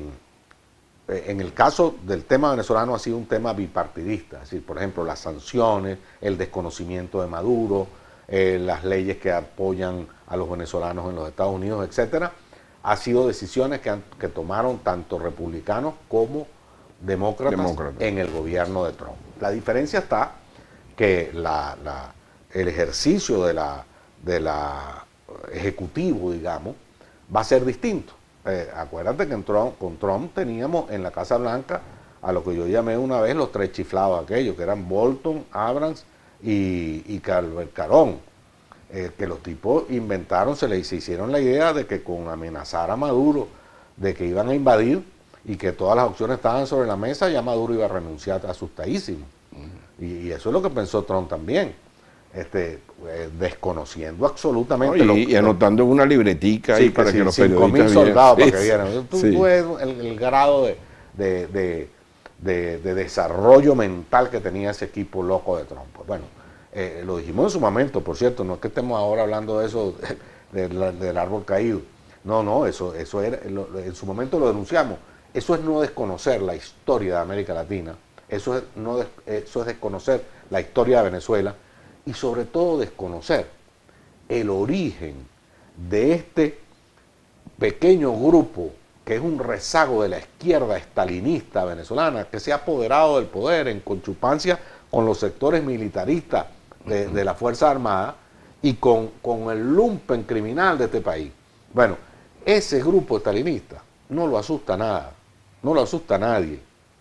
en el caso del tema venezolano, ha sido un tema bipartidista, es decir, por ejemplo, las sanciones, el desconocimiento de Maduro, eh, las leyes que apoyan a los venezolanos en los Estados Unidos, etcétera, ha sido decisiones que, han, que tomaron tanto republicanos como demócratas Demócrata. en el gobierno de Trump. La diferencia está que la, la, el ejercicio de la, de la ejecutivo, digamos, va a ser distinto. Eh, acuérdate que en Trump, con Trump teníamos en la Casa Blanca a lo que yo llamé una vez los tres chiflados aquellos, que eran Bolton, Abrams y, y Calvercarón, eh, que los tipos inventaron, se les se hicieron la idea de que con amenazar a Maduro de que iban a invadir y que todas las opciones estaban sobre la mesa, ya Maduro iba a renunciar asustadísimo. Uh-huh. y, y eso es lo que pensó Trump también. Este, eh, desconociendo absolutamente no, y, lo, y anotando en una libretica sí, ahí para sí, que los cinco periodistas mil soldados sí, para que vieran. Tú, sí. tú ves el, el grado de, de, de, de, de desarrollo mental que tenía ese equipo loco de Trump. Pues bueno, eh, lo dijimos en su momento, por cierto, no es que estemos ahora hablando de eso de, de, del árbol caído. No, no, eso, eso era, lo, en su momento lo denunciamos. Eso es no desconocer la historia de América Latina, eso es, no, eso es desconocer la historia de Venezuela, y sobre todo desconocer el origen de este pequeño grupo que es un rezago de la izquierda estalinista venezolana, que se ha apoderado del poder en conchupancia con los sectores militaristas de, de la Fuerza Armada y con, con el lumpen criminal de este país. Bueno, ese grupo estalinista no lo asusta nada, no lo asusta a nadie.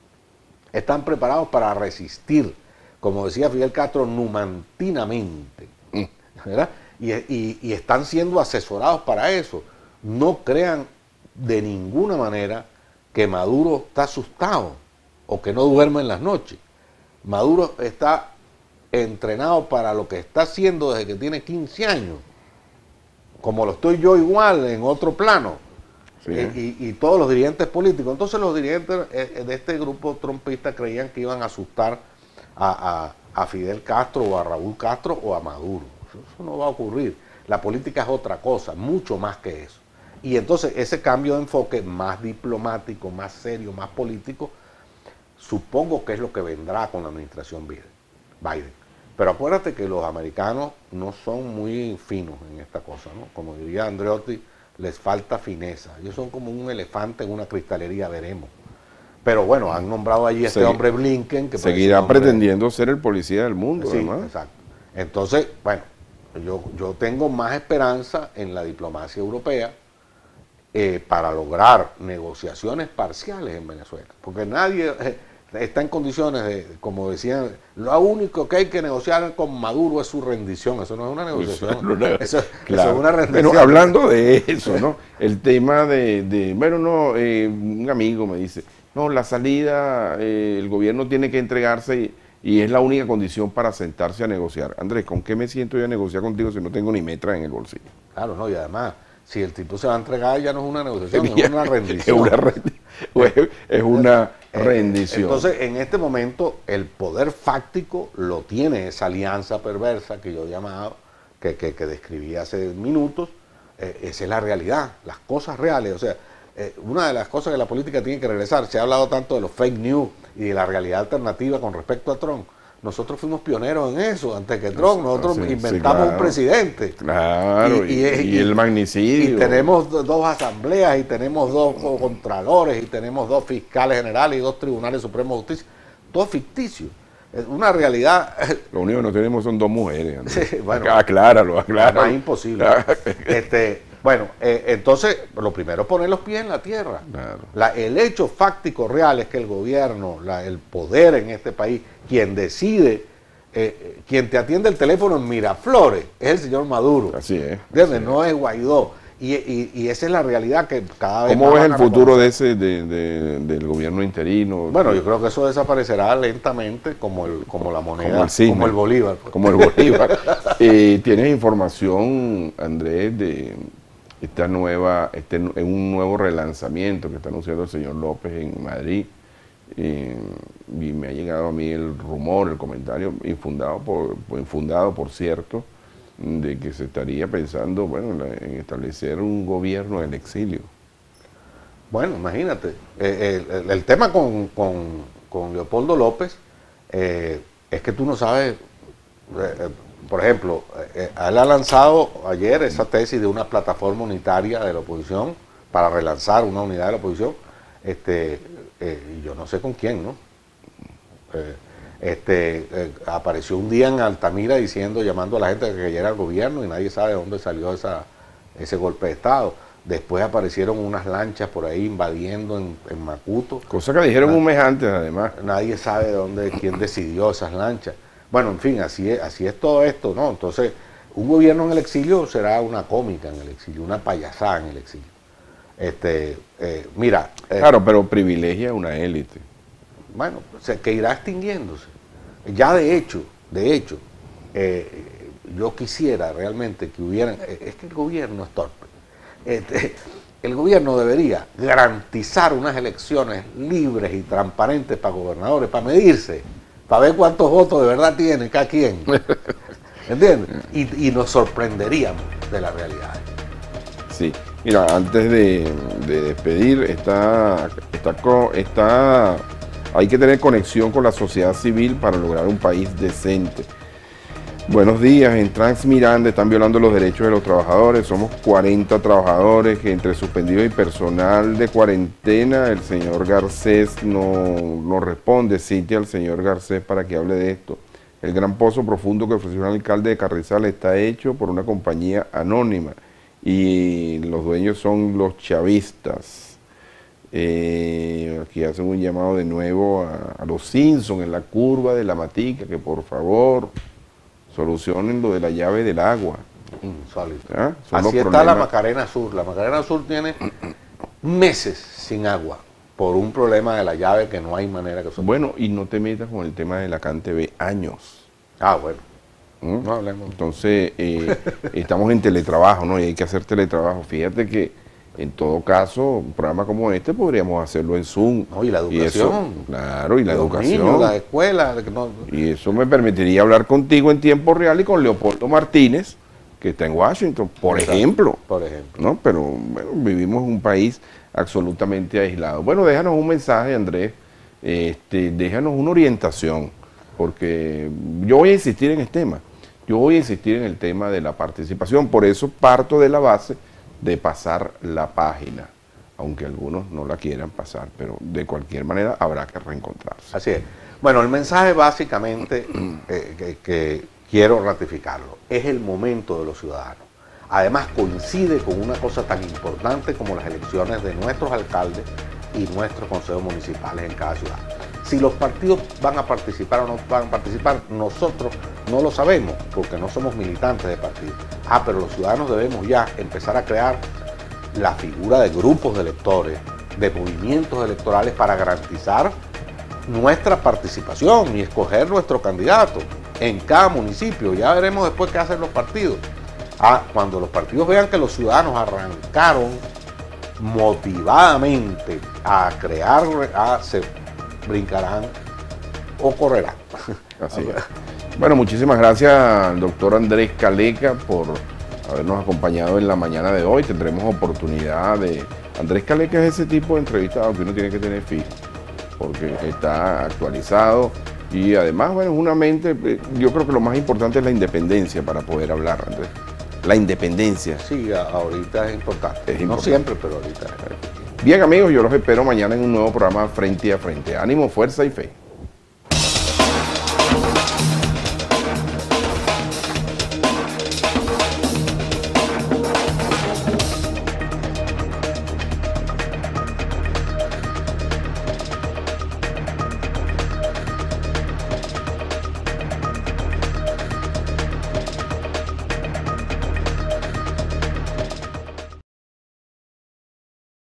Están preparados para resistir, como decía Fidel Castro, numantinamente, ¿verdad? Y, y, y están siendo asesorados para eso. No crean de ninguna manera que Maduro está asustado o que no duerme en las noches. Maduro está entrenado para lo que está haciendo desde que tiene quince años, como lo estoy yo igual en otro plano, sí. y, y, y todos los dirigentes políticos. Entonces los dirigentes de este grupo trompista creían que iban a asustar a, a, a Fidel Castro o a Raúl Castro o a Maduro. Eso no va a ocurrir. La política es otra cosa, mucho más que eso. Y entonces ese cambio de enfoque más diplomático, más serio, más político, supongo que es lo que vendrá con la administración Biden. Pero acuérdate que los americanos no son muy finos en esta cosa, ¿no? Como diría Andreotti, les falta fineza. Ellos son como un elefante en una cristalería, veremos. Pero bueno, han nombrado allí a este Segui hombre Blinken. Que seguirá hombre, pretendiendo ser el policía del mundo, sí, además. Exacto. Entonces, bueno, yo, yo tengo más esperanza en la diplomacia europea eh, para lograr negociaciones parciales en Venezuela. Porque nadie... Eh, está en condiciones de, como decían, lo único que hay que negociar con Maduro es su rendición. Eso no es una negociación, eso, no, eso, claro. Eso es una rendición. Bueno, hablando de eso, ¿no? El tema de, de bueno, no, eh, un amigo me dice, no, la salida, eh, el gobierno tiene que entregarse y, y es la única condición para sentarse a negociar. Andrés, ¿con qué me siento yo a negociar contigo si no tengo ni metra en el bolsillo? Claro, no, y además, si el tipo se va a entregar ya no es una negociación, es una rendición. Es una, rendi es una rendición. Entonces, en este momento, el poder fáctico lo tiene esa alianza perversa que yo llamaba, que, que, que describí hace minutos. Eh, esa es la realidad, las cosas reales. O sea, eh, una de las cosas que la política tiene que regresar, se ha hablado tanto de los fake news y de la realidad alternativa con respecto a Trump. Nosotros fuimos pioneros en eso, antes que Trump, nosotros sí, inventamos sí, claro. un presidente. Claro, y, y, y, y el magnicidio. Y tenemos dos asambleas, y tenemos dos contralores, y tenemos dos fiscales generales, y dos tribunales supremos de justicia. Todo ficticio. Es una realidad. Lo único que no tenemos son dos mujeres. Sí, bueno, acláralo, acláralo. Es imposible. este, bueno, eh, entonces, lo primero es poner los pies en la tierra. Claro. La, el hecho fáctico real es que el gobierno, la, el poder en este país, quien decide, eh, quien te atiende el teléfono en Miraflores, es el señor Maduro. Así es. ¿Entiendes? Así no es Guaidó. Y, y, y esa es la realidad que cada vez ¿Cómo más ves el futuro de ese de, de, del gobierno interino? Bueno, yo creo que eso desaparecerá lentamente como el como la moneda, como el, cisne, como el Bolívar. Pues. Como el Bolívar. eh, ¿Tienes información, Andrés, de esta nueva, este un nuevo relanzamiento que está anunciando el señor López en Madrid? Eh, y me ha llegado a mí el rumor, el comentario infundado por, infundado por cierto, de que se estaría pensando, bueno, en establecer un gobierno en el exilio. Bueno, imagínate, eh, el, el tema con, con, con Leopoldo López eh, es que tú no sabes, eh, por ejemplo, eh, él ha lanzado ayer esa tesis de una plataforma unitaria de la oposición para relanzar una unidad de la oposición, este, eh, y yo no sé con quién, ¿no? Eh, Este, eh, apareció un día en Altamira diciendo, llamando a la gente a que cayera al gobierno y nadie sabe de dónde salió esa, ese golpe de Estado. Después aparecieron unas lanchas por ahí invadiendo en, en Macuto. Cosa que dijeron Nad un mes antes, además. Nadie sabe de dónde, quién decidió esas lanchas. Bueno, en fin, así es, así es todo esto, ¿no? Entonces, un gobierno en el exilio será una cómica en el exilio, una payasada en el exilio. Este, eh, mira... Eh, claro, pero privilegia una élite. Bueno, o sea, que irá extinguiéndose. Ya de hecho, de hecho, eh, yo quisiera realmente que hubieran, eh, es que el gobierno es torpe, este, el gobierno debería garantizar unas elecciones libres y transparentes para gobernadores, para medirse, para ver cuántos votos de verdad tiene cada quien, ¿entiendes? Y, y nos sorprenderíamos de la realidad. Sí, mira, antes de, de despedir, está, está, está hay que tener conexión con la sociedad civil para lograr un país decente. Buenos días, en Transmiranda están violando los derechos de los trabajadores. Somos cuarenta trabajadores que entre suspendidos y personal de cuarentena, el señor Garcés no, no responde. Cite al señor Garcés para que hable de esto. El gran pozo profundo que ofreció el alcalde de Carrizal está hecho por una compañía anónima y los dueños son los chavistas. Eh, aquí hacen un llamado de nuevo a, a los Simpson en la curva de la Matica, que por favor solucionen lo de la llave del agua. Insólito. ¿Ah? Así está problemas. La Macarena Sur. La Macarena Sur tiene meses sin agua por un problema de la llave que no hay manera que se... Bueno, y no te metas con el tema de la CanTV, años. Ah, bueno. ¿Mm? No hablemos. Entonces, eh, estamos en teletrabajo, ¿no? Y hay que hacer teletrabajo. Fíjate que, en todo caso, un programa como este podríamos hacerlo en Zoom. No, y la educación. Y eso, claro, y la Los educación. Niños, la escuela. No. Y eso me permitiría hablar contigo en tiempo real y con Leopoldo Martínez, que está en Washington, por Exacto. ejemplo. Por ejemplo. ¿No? Pero, bueno, vivimos en un país absolutamente aislado. Bueno, déjanos un mensaje, Andrés. Este, déjanos una orientación, porque yo voy a insistir en este tema. Yo voy a insistir en el tema de la participación, por eso parto de la base de pasar la página, aunque algunos no la quieran pasar, pero de cualquier manera habrá que reencontrarse. Así es. Bueno, el mensaje básicamente eh, que, que quiero ratificarlo, es el momento de los ciudadanos. Además coincide con una cosa tan importante como las elecciones de nuestros alcaldes y nuestros consejos municipales en cada ciudad. Si los partidos van a participar o no van a participar, nosotros no lo sabemos porque no somos militantes de partidos. Ah, pero los ciudadanos debemos ya empezar a crear la figura de grupos de electores, de movimientos electorales para garantizar nuestra participación y escoger nuestro candidato en cada municipio. Ya veremos después qué hacen los partidos. Ah, cuando los partidos vean que los ciudadanos arrancaron motivadamente a crear, a, se brincarán o correrán. Así es. Bueno, muchísimas gracias al doctor Andrés Caleca por habernos acompañado en la mañana de hoy. Tendremos oportunidad de... Andrés Caleca es ese tipo de entrevistado que uno tiene que tener fijo, porque está actualizado y además, bueno, es una mente, yo creo que lo más importante es la independencia para poder hablar, Andrés. La independencia. Sí, ahorita es importante. Es importante. No siempre, pero ahorita es. Bien, amigos, yo los espero mañana en un nuevo programa Frente a Frente. Ánimo, fuerza y fe.